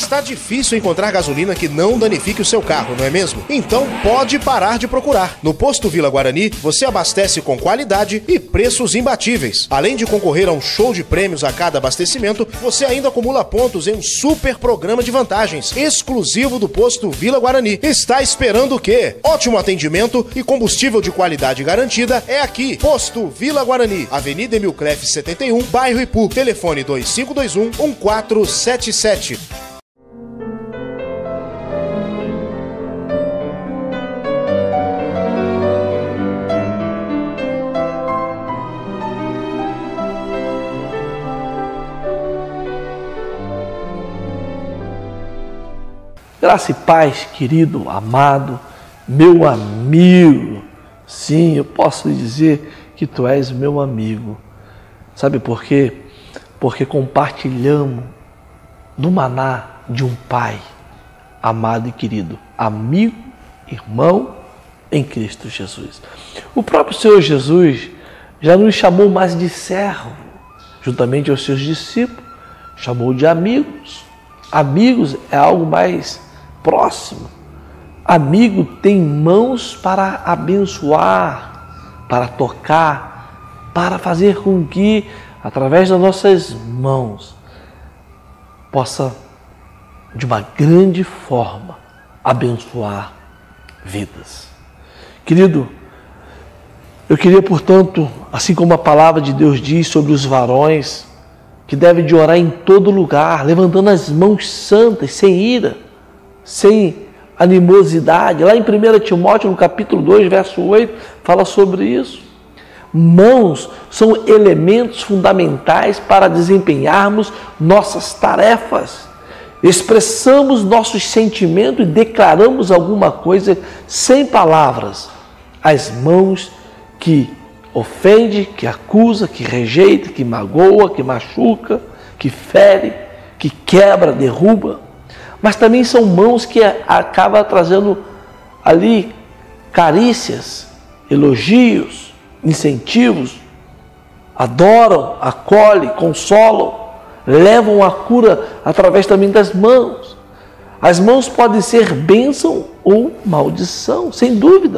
Está difícil encontrar gasolina que não danifique o seu carro, não é mesmo? Então pode parar de procurar. No Posto Vila Guarani, você abastece com qualidade e preços imbatíveis. Além de concorrer a um show de prêmios a cada abastecimento, você ainda acumula pontos em um super programa de vantagens, exclusivo do Posto Vila Guarani. Está esperando o quê? Ótimo atendimento e combustível de qualidade garantida é aqui. Posto Vila Guarani, Avenida Emil Clefe 71, bairro Ipu. Telefone 2521-1477. Graça e paz, querido, amado, meu amigo. Sim, eu posso lhe dizer que tu és meu amigo. Sabe por quê? Porque compartilhamos do maná de um pai amado e querido, amigo, irmão em Cristo Jesus. O próprio Senhor Jesus já nos chamou mais de servo, juntamente aos seus discípulos, chamou de amigos. Amigos é algo mais próximo. Amigo tem mãos para abençoar, para tocar, para fazer com que, através das nossas mãos, possa, de uma grande forma, abençoar vidas. Querido, eu queria, portanto, assim como a palavra de Deus diz sobre os varões, que devem de orar em todo lugar, levantando as mãos santas, sem ira, sem animosidade. Lá em 1 Timóteo, no capítulo 2, verso 8, fala sobre isso. Mãos são elementos fundamentais para desempenharmos nossas tarefas. Expressamos nossos sentimentos e declaramos alguma coisa sem palavras. As mãos que ofende, que acusa, que rejeita, que magoa, que machuca, que fere, que quebra, derruba. Mas também são mãos que acabam trazendo ali carícias, elogios, incentivos, adoram, acolhem, consolam, levam a cura através também das mãos. As mãos podem ser bênção ou maldição, sem dúvida.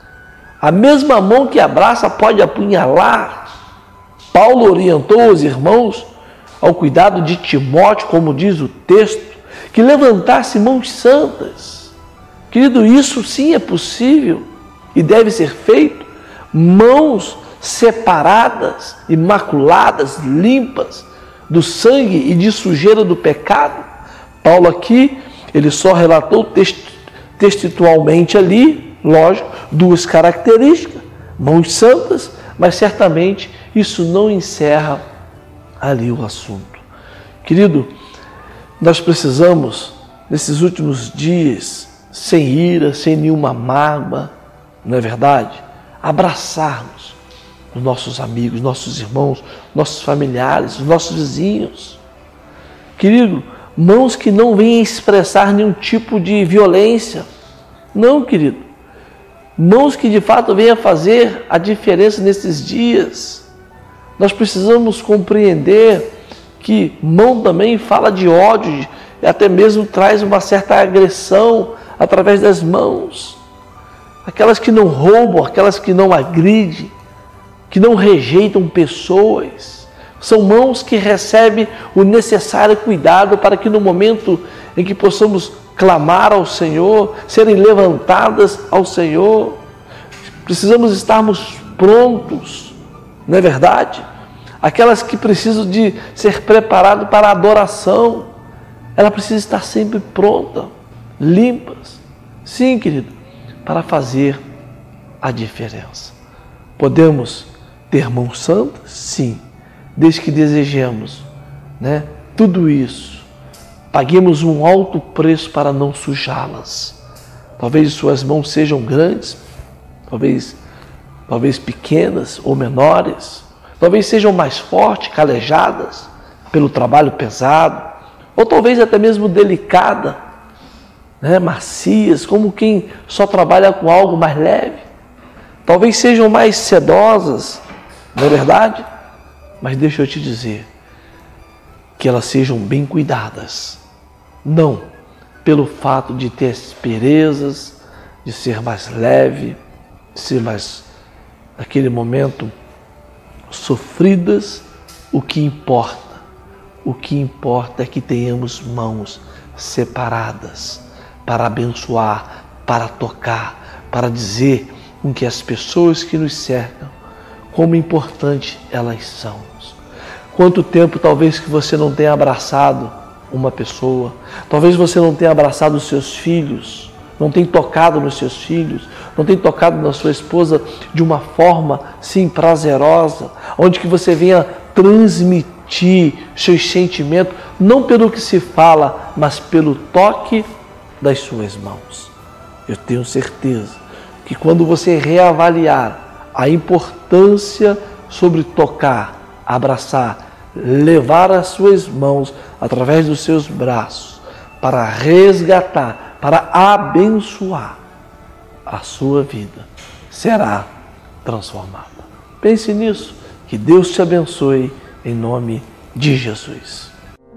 A mesma mão que abraça pode apunhalar. Paulo orientou os irmãos ao cuidado de Timóteo, como diz o texto, que levantasse mãos santas. Querido, isso sim é possível e deve ser feito. Mãos separadas, imaculadas, limpas do sangue e de sujeira do pecado. Paulo aqui, ele só relatou textualmente ali, lógico, duas características, mãos santas, mas certamente isso não encerra ali o assunto. Querido, nós precisamos, nesses últimos dias, sem ira, sem nenhuma mágoa, não é verdade? Abraçarmos os nossos amigos, nossos irmãos, nossos familiares, os nossos vizinhos. Querido, mãos que não venham expressar nenhum tipo de violência. Não, querido. Mãos que de fato venham fazer a diferença nesses dias. Nós precisamos compreender que mão também fala de ódio, até mesmo traz uma certa agressão através das mãos. Aquelas que não roubam, aquelas que não agridem, que não rejeitam pessoas. São mãos que recebem o necessário cuidado para que no momento em que possamos clamar ao Senhor, serem levantadas ao Senhor. Precisamos estarmos prontos, não é verdade? Aquelas que precisam de ser preparadas para a adoração, ela precisa estar sempre pronta, limpas. Sim, querido, para fazer a diferença. Podemos ter mãos santas? Sim, desde que desejemos, tudo isso. Paguemos um alto preço para não sujá-las. Talvez suas mãos sejam grandes, talvez pequenas ou menores, talvez sejam mais fortes, calejadas pelo trabalho pesado, ou talvez até mesmo delicadas, macias, como quem só trabalha com algo mais leve. Talvez sejam mais sedosas, não é verdade? Mas deixa eu te dizer, que elas sejam bem cuidadas. Não pelo fato de ter asperezas, de ser mais leve, de ser mais, naquele momento, sofridas. O que importa é que tenhamos mãos separadas para abençoar, para tocar, para dizer com que as pessoas que nos cercam, como importante elas são. Quanto tempo talvez que você não tenha abraçado uma pessoa, talvez você não tenha abraçado os seus filhos, não tenha tocado nos seus filhos, não tenha tocado na sua esposa de uma forma, sim, prazerosa, onde que você venha transmitir seus sentimentos, não pelo que se fala, mas pelo toque das suas mãos. Eu tenho certeza que quando você reavaliar a importância sobre tocar, abraçar, levar as suas mãos através dos seus braços para resgatar, para abençoar, a sua vida será transformada. Pense nisso, que Deus te abençoe em nome de Jesus.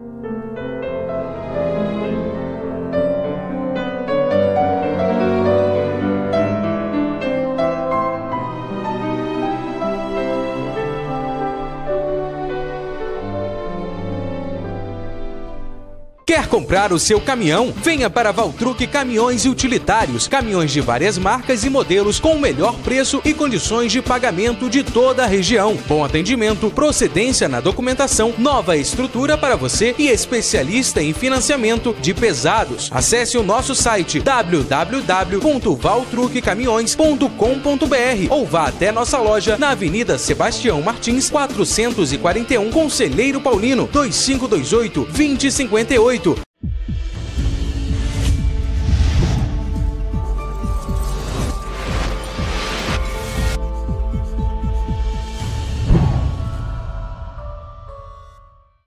Quer comprar o seu caminhão? Venha para Valtruc Caminhões e Utilitários. Caminhões de várias marcas e modelos com o melhor preço e condições de pagamento de toda a região. Bom atendimento, procedência na documentação, nova estrutura para você e especialista em financiamento de pesados. Acesse o nosso site www.valtruccaminhões.com.br ou vá até nossa loja na Avenida Sebastião Martins, 441, Conselheiro Paulino, 2528-2058.